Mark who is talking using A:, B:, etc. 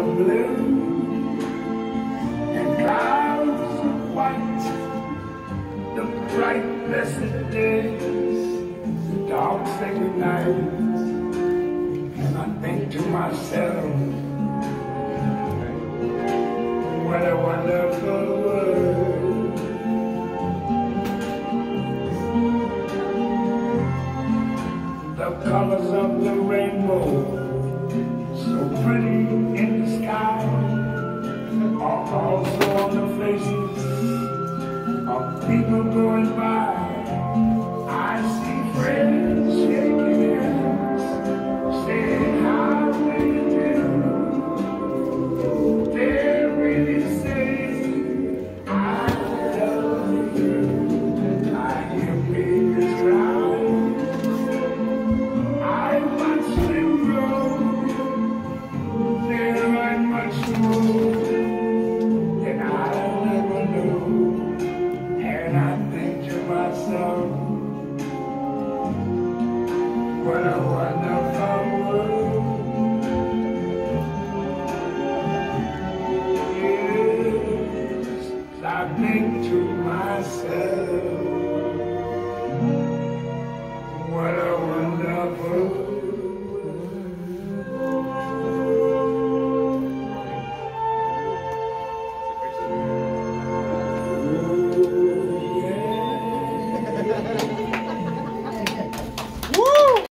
A: of blue and clouds of white, the bright blessed days, the dark sacred nights. And I think to myself, what a wonderful world. The colors of the rainbow, so pretty in the sky, are also on the faces of people going by. I see friends shaking hands, saying how do you do. They're really saying I love you. I hear babies cry. I watch them grow. They're like much more than I'll ever know. And I think to myself, what a wonderful world. Yes, I think to myself.